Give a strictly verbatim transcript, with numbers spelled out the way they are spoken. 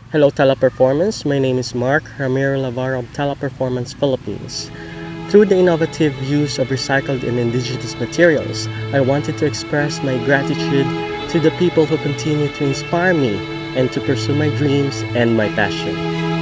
Hello Teleperformance, my name is Mark Ramiro Lavaro of Teleperformance Philippines. Through the innovative use of recycled and indigenous materials, I wanted to express my gratitude to the people who continue to inspire me and to pursue my dreams and my passion.